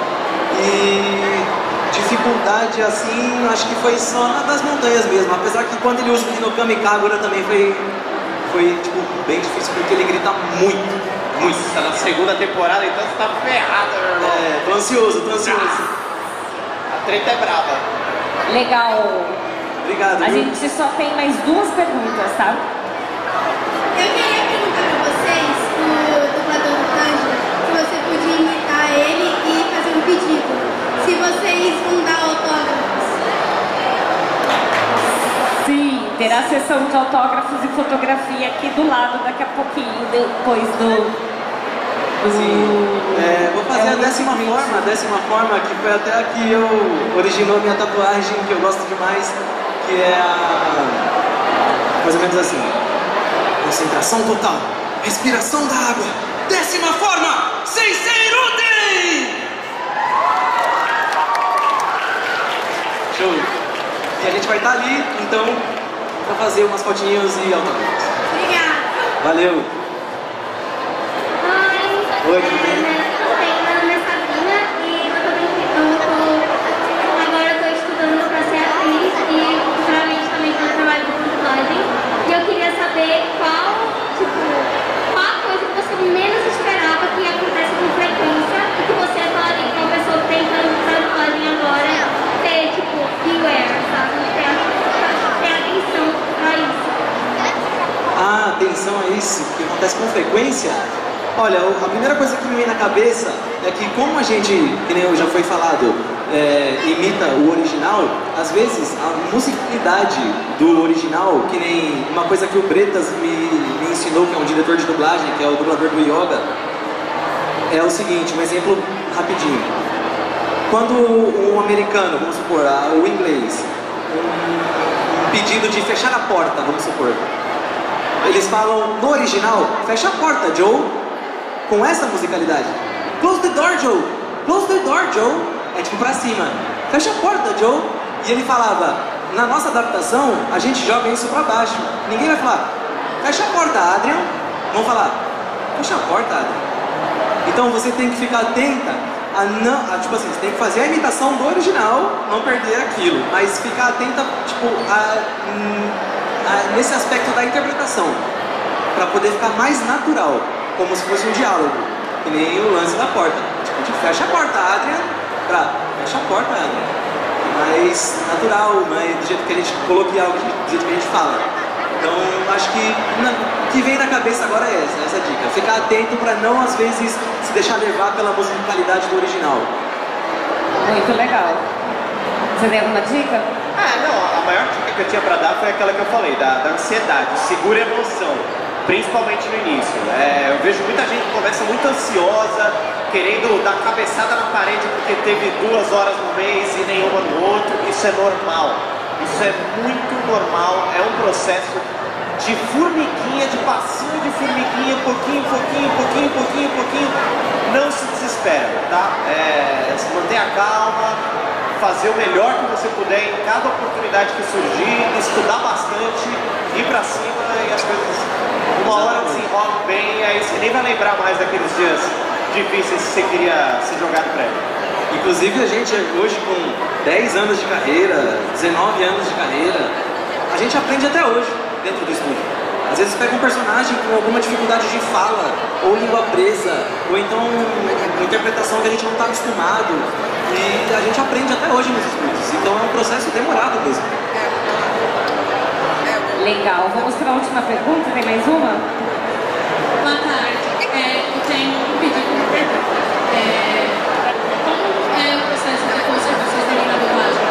e dificuldade assim, acho que foi só na das montanhas mesmo, apesar que quando ele usa o Hinokami Kagura também foi, foi tipo, bem difícil, porque ele grita muito. Muito. Tá na segunda temporada, então você tá ferrado, meu irmão. É, tô ansioso, tô ansioso. A treta é brava. Legal. Obrigado. A viu? gente só tem mais duas perguntas, tá? Eu queria perguntar pra vocês, o dublador do Tanjiro, se você podia imitar ele e fazer um pedido. Se vocês vão dar autógrafos. Sim, terá sessão de autógrafos e fotografia aqui do lado daqui a pouquinho, depois do... do... Sim. É, vou fazer é a décima um forma, a décima forma, que foi até a que eu originou minha tatuagem, que eu gosto demais, que é a... mais ou menos assim. Concentração total, respiração da água, décima forma, Sensei-Ruden! Show! E a gente vai estar ali, então, pra fazer umas fotinhos e autógrafos. Obrigada. Valeu! Oi, Oi, tudo bem? tudo bem? Meu nome é Sabrina e eu tô, eu tô, agora eu tô estudando para ser atriz e futuramente também tô trabalhando com dublagem. E eu queria saber qual, tipo, qual a coisa que você menos esperava que acontece com frequência e que você falaria que uma pessoa que tem para dublagem agora ter, tipo, beware, sabe? Ter, ter atenção pra isso. Ah, atenção a isso, que acontece com frequência. Olha, a primeira coisa que me vem na cabeça é que como a gente, que nem já foi falado, é, imita o original, às vezes a musicalidade do original, que nem uma coisa que o Bretas me, me ensinou, que é um diretor de dublagem, que é o dublador do Yoga, é o seguinte, um exemplo rapidinho. Quando um americano, vamos supor, o inglês, um, um pedido de fechar a porta, vamos supor, eles falam no original, fecha a porta, Joe. Com essa musicalidade. Close the door, Joe! Close the door, Joe! É tipo pra cima. Fecha a porta, Joe! E ele falava, na nossa adaptação, a gente joga isso pra baixo. Ninguém vai falar, fecha a porta, Adrian. Vão falar, fecha a porta, Adrian. Então você tem que ficar atenta a não... A, tipo assim, você tem que fazer a imitação do original, não perder aquilo. Mas ficar atenta, tipo, a, a, nesse aspecto da interpretação. Pra poder ficar mais natural. Como se fosse um diálogo, que nem o lance da porta. Tipo, a gente fecha a porta, Adrian, pra fecha a porta, Adrian. Mais natural, mais do jeito que a gente coloquial, do jeito que a gente fala. Então, acho que o que vem na cabeça agora é essa, essa dica. Ficar atento pra não, às vezes, se deixar levar pela musicalidade do original. Muito legal. Você tem alguma dica? Ah, não, a maior dica que eu tinha pra dar foi aquela que eu falei, da, da ansiedade, segura a emoção. Principalmente no início. É, eu vejo muita gente que começa muito ansiosa, querendo dar cabeçada na parede porque teve duas horas no mês e nenhuma no outro. Isso é normal. Isso é muito normal. É um processo de formiguinha, de passinho de formiguinha, pouquinho, pouquinho, pouquinho, pouquinho, pouquinho. Não se desespera, tá? É, se mantenha calma, fazer o melhor que você puder em cada oportunidade que surgir, estudar bastante, ir pra cima e as coisas... Uma hora desenrola bem, aí você nem vai lembrar mais daqueles dias difíceis que você queria se jogar no prédio. Inclusive a gente hoje com dez anos de carreira, dezenove anos de carreira, a gente aprende até hoje dentro do estúdio. Às vezes pega um personagem com alguma dificuldade de fala, ou língua presa, ou então uma interpretação que a gente não está acostumado, e a gente aprende até hoje nos estúdios. Então é um processo demorado mesmo. Legal. Vamos para a última pergunta. Tem mais uma? Boa tarde. É, eu tenho um pedido de pergunta. É, como é o processo depois de vocês terem na dublagem?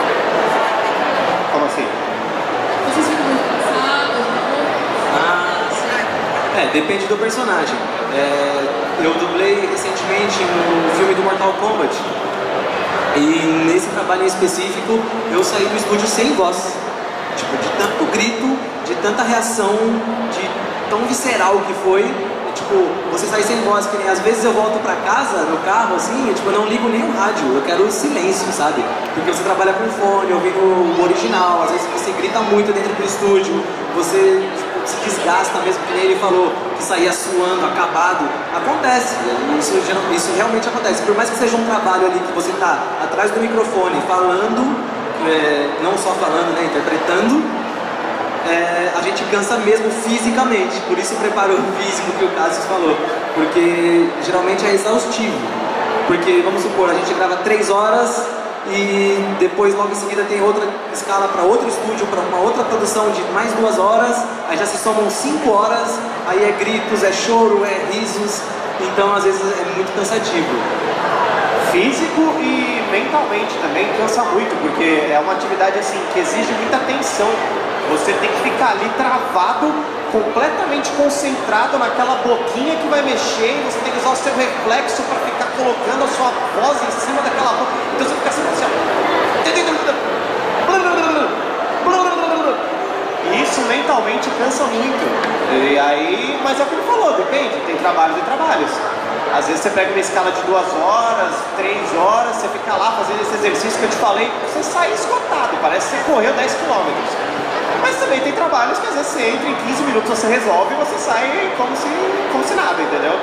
Como assim? Vocês ficam muito cansados? Ah, sim. É, depende do personagem. É, eu dublei recentemente no filme do Mortal Kombat. E nesse trabalho em específico, eu saí do estúdio sem voz. Tipo, de tanto grito, de tanta reação, de tão visceral que foi. E, tipo, você sair sem voz, que nem às vezes eu volto pra casa, no carro, assim, e, tipo, eu não ligo nem o rádio, eu quero silêncio, sabe? Porque você trabalha com fone, ouvindo o original, às vezes você grita muito dentro do estúdio, você tipo, se desgasta mesmo, que nem ele falou, que saía suando, acabado. Acontece, isso, isso realmente acontece. Por mais que seja um trabalho ali que você tá atrás do microfone, falando, é, não só falando, né, interpretando, é, a gente cansa mesmo fisicamente, por isso o preparo físico que o Cassius falou, porque geralmente é exaustivo, porque vamos supor, a gente grava três horas e depois logo em seguida tem outra escala para outro estúdio, para uma outra produção de mais duas horas, aí já se somam cinco horas, aí é gritos, é choro, é risos, então às vezes é muito cansativo. Físico e mentalmente também cansa muito, porque é uma atividade assim que exige muita atenção. Você tem que ficar ali travado, completamente concentrado naquela boquinha que vai mexer, e você tem que usar o seu reflexo para ficar colocando a sua voz em cima daquela boca. Então você fica assim, assim, ó. E isso mentalmente cansa muito. E aí, mas é o que ele falou, depende, tem trabalhos e trabalhos. Às vezes você pega uma escala de duas horas, três horas, você fica lá fazendo esse exercício que eu te falei, você sai esgotado, parece que você correu dez quilômetros. Mas também tem trabalhos que às vezes você entra em quinze minutos, você resolve e você sai como se, como se nada, entendeu?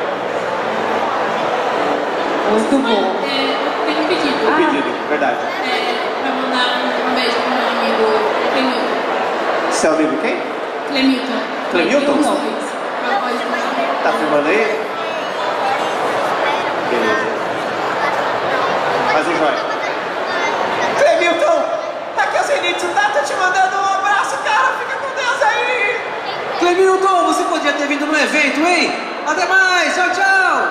Muito bom. É, tem um pedido. Um ah. pedido, verdade. É, pra mandar um, um beijo pro meu amigo Clemilton. Seu amigo quem? Clemilton. Clemilton? Tá filmando aí? Beleza. Mais um joia. Clemilton! Aqui é o Zenitsu, tá? Tô te mandando um abraço, cara. Fica com Deus aí. Clemilton, você podia ter vindo no evento, hein? Até mais, tchau, tchau!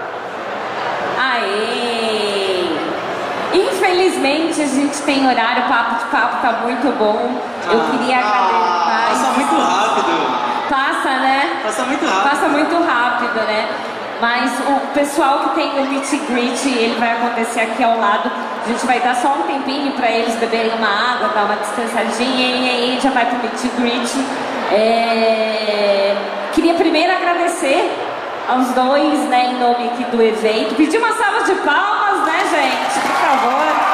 Aê! Infelizmente a gente tem horário, o papo de papo tá muito bom. Eu Ah. queria agradecer. Passa muito rápido. Passa, né? Passa muito rápido. Passa muito rápido, né? Mas o pessoal que tem o meet and greet, ele vai acontecer aqui ao lado. A gente vai dar só um tempinho para eles beberem uma água, dar uma descansadinha e aí a gente já vai pro meet and greet. É... Queria primeiro agradecer aos dois, né, em nome aqui do evento. Pedir uma salva de palmas, né, gente? Por favor.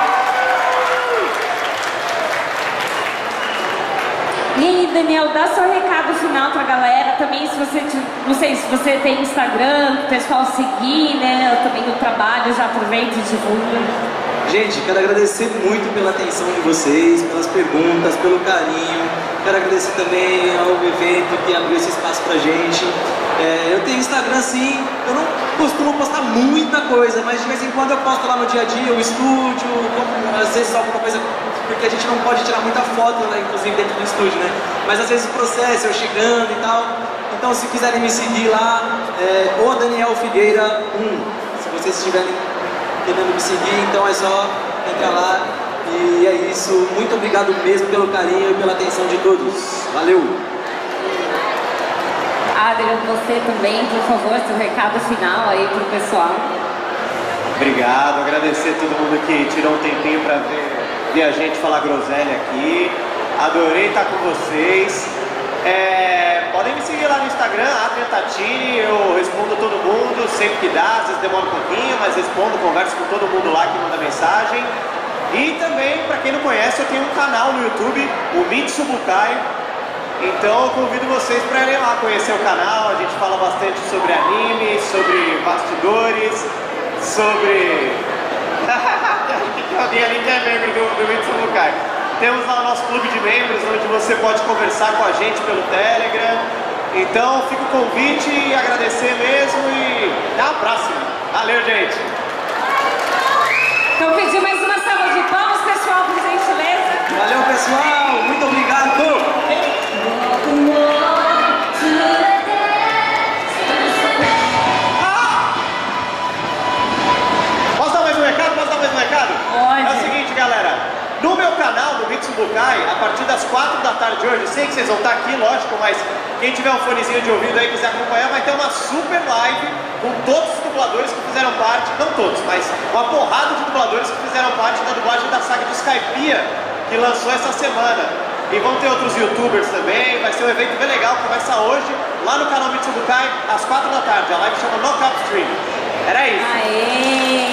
E aí, Daniel, dá seu recado final pra galera. Também, se você, não sei se você tem Instagram, o pessoal seguir, né? Eu também o trabalho, já aproveito e divulgo. Gente, quero agradecer muito pela atenção de vocês, pelas perguntas, pelo carinho. Quero agradecer também ao evento que abriu esse espaço pra gente. É, eu tenho Instagram sim, eu não costumo postar muita coisa, mas de vez em quando eu posto lá no dia a dia, o estúdio, como, às vezes alguma coisa, porque a gente não pode tirar muita foto lá, inclusive dentro do estúdio, né? Mas às vezes o processo, eu chegando e tal. Então se quiserem me seguir lá, é o Daniel Figueira um. Se vocês estiverem querendo me seguir, então é só entrar lá. E é isso, muito obrigado mesmo pelo carinho e pela atenção de todos. Valeu! Adriano, você também, por favor, seu recado final aí pro pessoal. Obrigado, agradecer a todo mundo que tirou um tempinho para ver, ver a gente falar groselha aqui. Adorei estar com vocês. É, podem me seguir lá no Instagram, Adrian Tatini, eu respondo todo mundo, sempre que dá, às vezes demora um pouquinho, mas respondo, converso com todo mundo lá que manda mensagem. E também, para quem não conhece, eu tenho um canal no YouTube, o Mitsubukai. Então eu convido vocês para irem lá conhecer o canal, a gente fala bastante sobre anime, sobre bastidores, sobre... Tem alguém ali que é membro do, do Mitsubukai. Temos lá o nosso clube de membros, onde você pode conversar com a gente pelo Telegram. Então fica o convite e agradecer mesmo e até a próxima. Valeu, gente! Então pedir mais uma salva de palmas, pessoal, por gentileza. Valeu, pessoal! Muito obrigado! no meu canal, no Mitsubukai, a partir das quatro da tarde de hoje, eu sei que vocês vão estar aqui, lógico, mas quem tiver um fonezinho de ouvido aí e quiser acompanhar, vai ter uma super live com todos os dubladores que fizeram parte, não todos, mas uma porrada de dubladores que fizeram parte da dublagem da saga de Skypiea, que lançou essa semana. E vão ter outros youtubers também, vai ser um evento bem legal, começa hoje, lá no canal Mitsubukai, às quatro da tarde. A live chama Knockout Stream. Era isso. Aê!